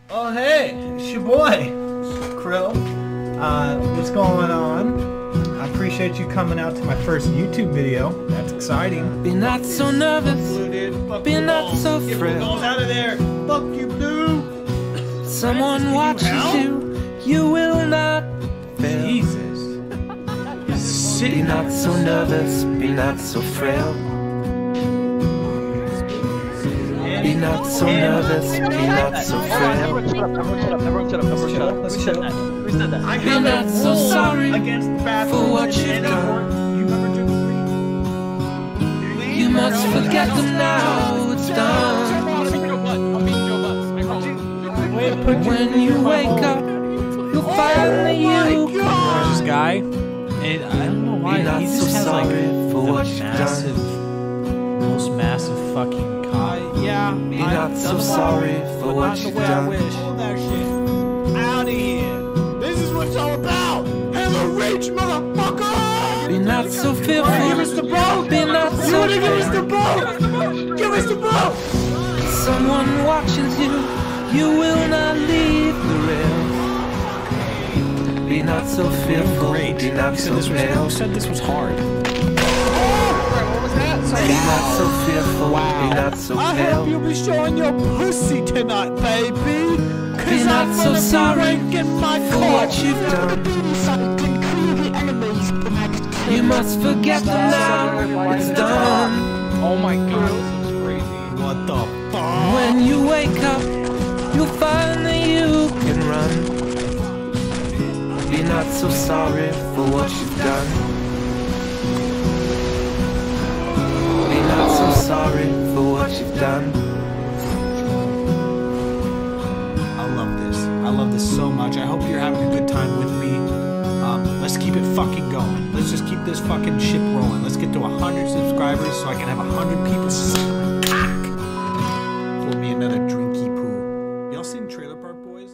Oh hey, it's your boy, Krill. What's going on? I appreciate you coming out to my first YouTube video. That's exciting. Be not so nervous, be not so thrilled. Out of there. Fuck you, Blue. Someone watches you, you will not fail. Jesus. Be not so nervous, be not so frail. Be not so nervous, be not so frail. Everyone shut up. Who said that? Who said that? Be not so sorry for what you've done. You remember Jimmy? You must forget them now, it's done. When you wake up, you'll find that you There's this guy, and I don't know why, Be not he so just has like sorry for what you've massive, most massive fucking cock. Yeah. Be not so sorry for what you've done. Hold that shit. Out of here. This is what it's all about. Have a rage, motherfucker. Be not so fearful, Give us the boat. be not You so wanna give us the afraid. boat? Give us the boat. Someone watches you, you will not leave the rail. Be not so fearful, be not so pale. Who said this was hard? Be not so fearful, be not so I pale. hope you'll be showing your pussy tonight, baby. Be Cause not I'm so gonna sorry be ranking my for what you've done. You must forget them now, it's done. Oh my god, this is crazy. What the fuck? When you wake up, you'll find that you can run. Be not so sorry for what you've done. Be not so sorry for what you've done. I love this. I love this so much. I hope you're having a good time with me. Let's keep it fucking going. Let's just keep this fucking ship rolling. Let's get to 100 subscribers so I can have 100 people sucking my cock. Pour me another drinky poo. Y'all seen Trailer Park Boys?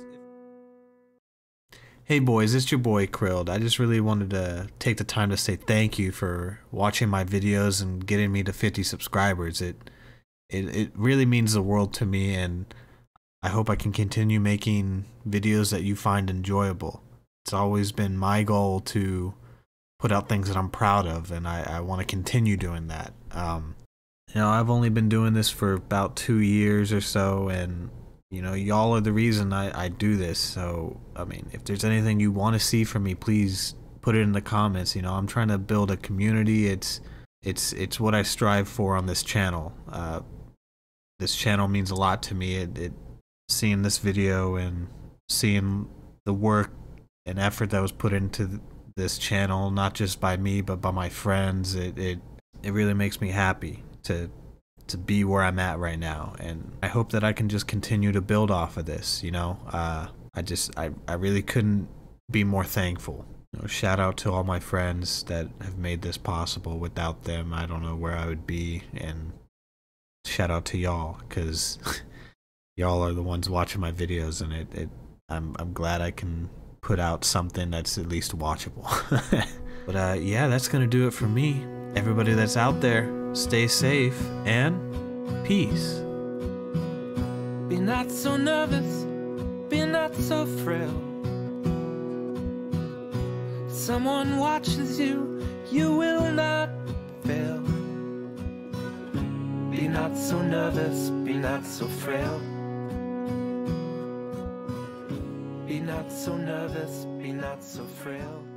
Hey boys, it's your boy Krilled. I just really wanted to take the time to say thank you for watching my videos and getting me to 50 subscribers. It really means the world to me, and I hope I can continue making videos that you find enjoyable. It's always been my goal to put out things that I'm proud of, and I want to continue doing that. You know, I've only been doing this for about 2 years or so, and you know, y'all are the reason I do this. So, I mean, if there's anything you want to see from me, please put it in the comments. You know, I'm trying to build a community. It's what I strive for on this channel. This channel means a lot to me. Seeing this video and seeing the work and effort that was put into this channel, not just by me but by my friends, it really makes me happy to be where I'm at right now, and I hope that I can just continue to build off of this. You know, I really couldn't be more thankful. You know, shout out to all my friends that have made this possible. Without them, I don't know where I would be, and shout out to y'all, because y'all are the ones watching my videos, and I'm glad I can put out something that's at least watchable. But yeah, that's gonna do it for me. Everybody that's out there, stay safe and peace. Be not so nervous, be not so frail. Someone watches you, you will not fail. Be not so nervous, be not so frail. Be not so nervous, be not so frail.